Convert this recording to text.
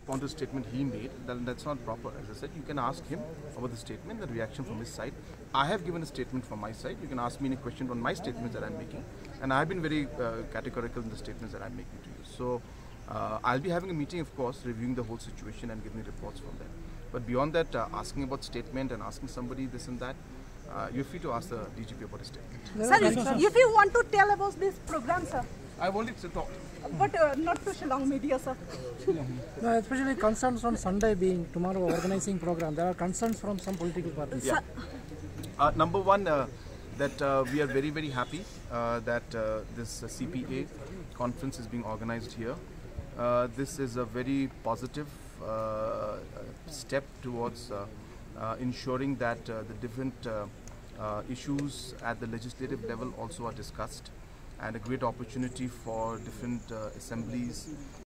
respond to the statement he made, then that's not proper. As I said, you can ask him about the statement, the reaction from his side. I have given a statement from my side. You can ask me any question on my statements that I'm making, and I've been very categorical in the statements that I'm making to you. So I'll be having a meeting, of course, reviewing the whole situation and giving reports from there. But beyond that, asking about statement and asking somebody this and that, you're free to ask the DGP about his statement. Sir, if you want to tell about this program, sir. I've already talked. But not to Shillong media, sir. No, especially concerns on Sunday being tomorrow organizing program. There are concerns from some political parties. Yeah. Number one, that we are very, very happy that this CPA conference is being organized here. This is a very positive step towards ensuring that the different issues at the legislative level also are discussed, and a great opportunity for different assemblies